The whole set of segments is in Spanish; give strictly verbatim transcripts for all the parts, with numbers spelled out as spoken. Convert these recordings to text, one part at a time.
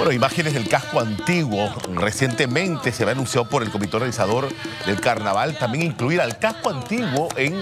Bueno, imágenes del casco antiguo. Recientemente se había anunciado por el comité organizador del carnaval también incluir al casco antiguo en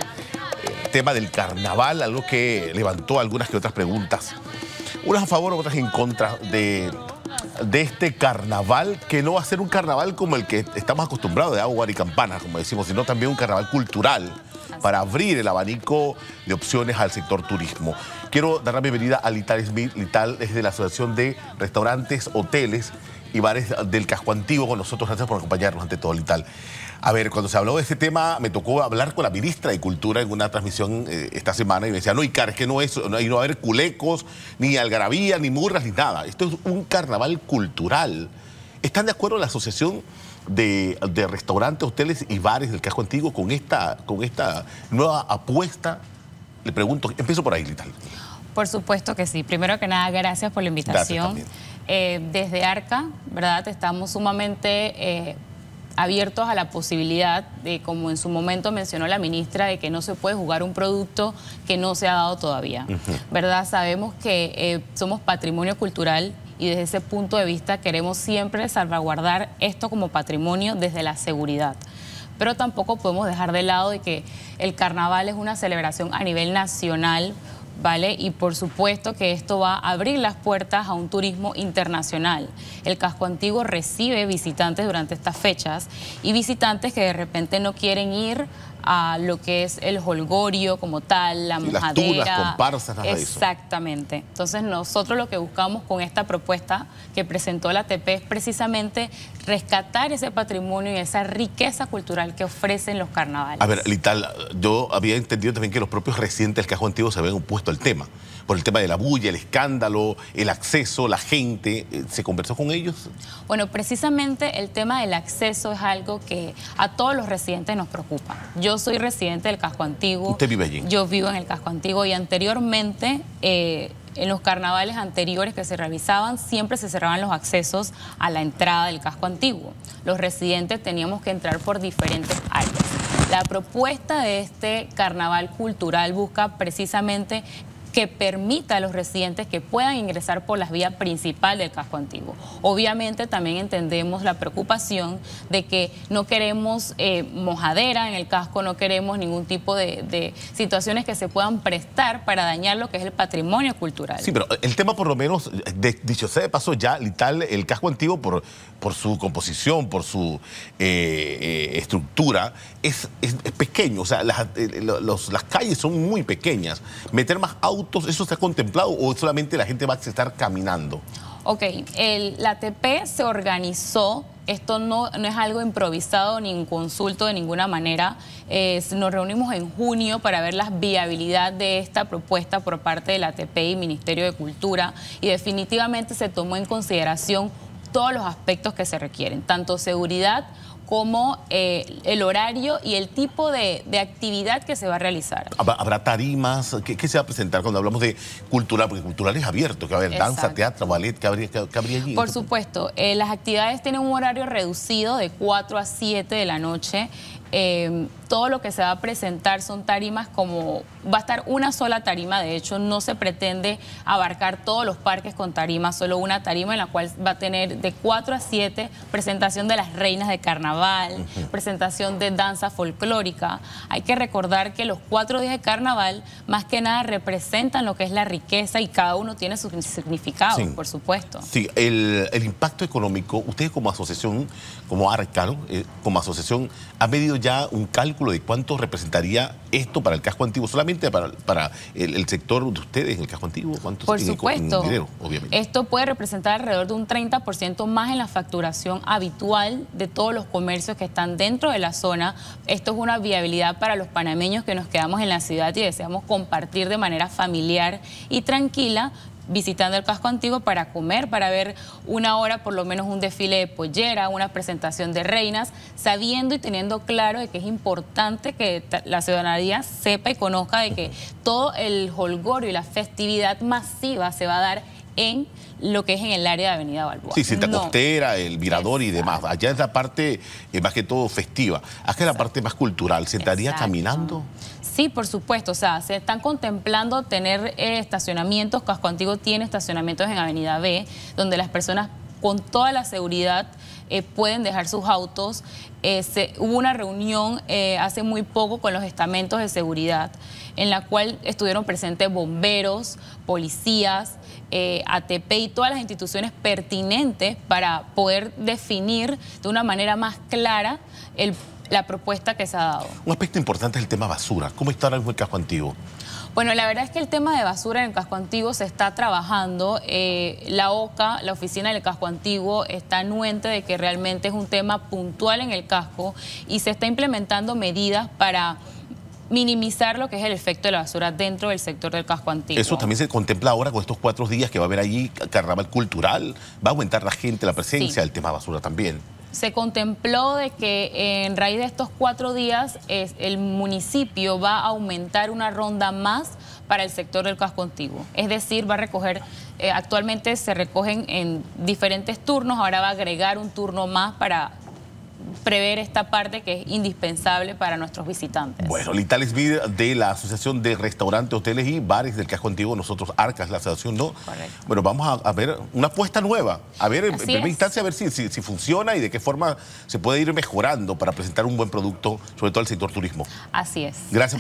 el tema del carnaval, algo que levantó algunas que otras preguntas. Unas a favor, otras en contra de, de este carnaval, que no va a ser un carnaval como el que estamos acostumbrados de agua y campanas, como decimos, sino también un carnaval cultural para abrir el abanico de opciones al sector turismo. Quiero dar la bienvenida a Lital Smith. Lital es de la Asociación de Restaurantes, Hoteles y Bares del Casco Antiguo con nosotros. Gracias por acompañarnos ante todo, Lital. A ver, cuando se habló de este tema, me tocó hablar con la ministra de Cultura en una transmisión eh, esta semana y me decía, no, Icar, es que no es, no, no va a haber culecos, ni algarabía, ni murras, ni nada. Esto es un carnaval cultural. ¿Están de acuerdo la Asociación de, de Restaurantes, Hoteles y Bares del Casco Antiguo con esta, con esta nueva apuesta? Le pregunto, empiezo por ahí, Lital. Por supuesto que sí. Primero que nada, gracias por la invitación. Eh, desde ARCA, ¿verdad? Estamos sumamente eh, abiertos a la posibilidad de, como en su momento mencionó la ministra, de que no se puede jugar un producto que no se ha dado todavía, uh-huh. ¿verdad? Sabemos que eh, somos patrimonio cultural y desde ese punto de vista queremos siempre salvaguardar esto como patrimonio desde la seguridad. Pero tampoco podemos dejar de lado de que el carnaval es una celebración a nivel nacional, ¿vale? Y por supuesto que esto va a abrir las puertas a un turismo internacional. El Casco Antiguo recibe visitantes durante estas fechas y visitantes que de repente no quieren ir a lo que es el jolgorio como tal, la sí, mojadera. Las tunas, comparsas, nada de eso. Exactamente. Entonces nosotros lo que buscamos con esta propuesta que presentó la A T P es precisamente rescatar ese patrimonio y esa riqueza cultural que ofrecen los carnavales. A ver, Lital, yo había entendido también que los propios residentes del Casco Antiguo se habían opuesto al tema, por el tema de la bulla, el escándalo, el acceso, la gente. ¿Se conversó con ellos? Bueno, precisamente el tema del acceso es algo que a todos los residentes nos preocupa. Yo soy residente del Casco Antiguo. ¿Usted vive allí? Yo vivo en el Casco Antiguo y anteriormente, eh, en los carnavales anteriores que se realizaban, siempre se cerraban los accesos a la entrada del Casco Antiguo. Los residentes teníamos que entrar por diferentes áreas. La propuesta de este carnaval cultural busca precisamente que permita a los residentes que puedan ingresar por las vías principales del Casco Antiguo. Obviamente también entendemos la preocupación de que no queremos eh, mojadera en el casco, no queremos ningún tipo de, de situaciones que se puedan prestar para dañar lo que es el patrimonio cultural. Sí, pero el tema por lo menos, de, dicho sea de paso ya, Lital, el Casco Antiguo por, por su composición, por su eh, eh, estructura, es, es, es pequeño, o sea, las, eh, los, las calles son muy pequeñas. Meter más autos, ¿eso está contemplado o solamente la gente va a estar caminando? Ok, el, la A T P se organizó, esto no, no es algo improvisado ni en consulto de ninguna manera. Eh, nos reunimos en junio para ver la viabilidad de esta propuesta por parte de la A T P y Ministerio de Cultura y definitivamente se tomó en consideración todos los aspectos que se requieren, tanto seguridad como eh, el horario y el tipo de, de actividad que se va a realizar. ¿Habrá tarimas? ¿Qué, qué se va a presentar cuando hablamos de cultural? Porque cultural es abierto, que va a haber Exacto. danza, teatro, ballet, ¿qué habría, qué, qué habría allí? Por supuesto, eh, las actividades tienen un horario reducido de cuatro a siete de la noche. Eh, todo lo que se va a presentar son tarimas como, va a estar una sola tarima, de hecho no se pretende abarcar todos los parques con tarimas, solo una tarima en la cual va a tener de cuatro a siete presentación de las reinas de carnaval, uh-huh. presentación de danza folclórica. Hay que recordar que los cuatro días de carnaval más que nada representan lo que es la riqueza y cada uno tiene su significado, sí. por supuesto. Sí, el, el impacto económico, ustedes como asociación, como ARCA, ¿no? eh, como asociación, ¿han medido ya un cálculo de cuánto representaría esto para el Casco Antiguo? Solamente para, para el, el sector de ustedes en el Casco Antiguo. ¿Cuánto? Por supuesto. En dinero, obviamente. Esto puede representar alrededor de un treinta por ciento más en la facturación habitual de todos los comercios que están dentro de la zona. Esto es una viabilidad para los panameños que nos quedamos en la ciudad y deseamos compartir de manera familiar y tranquila, visitando el Casco Antiguo para comer, para ver una hora por lo menos un desfile de pollera, una presentación de reinas, sabiendo y teniendo claro de que es importante que la ciudadanía sepa y conozca de que todo el jolgorio y la festividad masiva se va a dar en lo que es en el área de Avenida Balboa. Sí, Cinta no. Costera, el Mirador Exacto. y demás. Allá es la parte eh, más que todo festiva. Acá es la parte más cultural. ¿Se estaría Exacto. caminando? Sí, por supuesto, o sea, se están contemplando tener eh, estacionamientos. Casco Antiguo tiene estacionamientos en Avenida B, donde las personas con toda la seguridad eh, pueden dejar sus autos. Eh, se, hubo una reunión eh, hace muy poco con los estamentos de seguridad en la cual estuvieron presentes bomberos, policías, eh, A T P y todas las instituciones pertinentes para poder definir de una manera más clara el, la propuesta que se ha dado. Un aspecto importante es el tema basura. ¿Cómo está ahora mismo el casco antiguo? Bueno, la verdad es que el tema de basura en el casco antiguo se está trabajando. Eh, la O C A, la oficina del casco antiguo, está anuente de que realmente es un tema puntual en el casco y se está implementando medidas para minimizar lo que es el efecto de la basura dentro del sector del casco antiguo. Eso también se contempla ahora con estos cuatro días que va a haber allí carnaval cultural. Va a aumentar la gente, la presencia Sí. del tema basura también. Se contempló de que en raíz de estos cuatro días es, el municipio va a aumentar una ronda más para el sector del casco antiguo. Es decir, va a recoger, eh, actualmente se recogen en diferentes turnos, ahora va a agregar un turno más para prever esta parte que es indispensable para nuestros visitantes. Bueno, Lital Smith de la Asociación de Restaurantes, Hoteles y Bares del Casco Antiguo, nosotros Arcas, la asociación, ¿no? Correcto. Bueno, vamos a, a ver una apuesta nueva, a ver en Así primera es. instancia a ver si, si, si funciona y de qué forma se puede ir mejorando para presentar un buen producto, sobre todo al sector turismo. Así es. Gracias.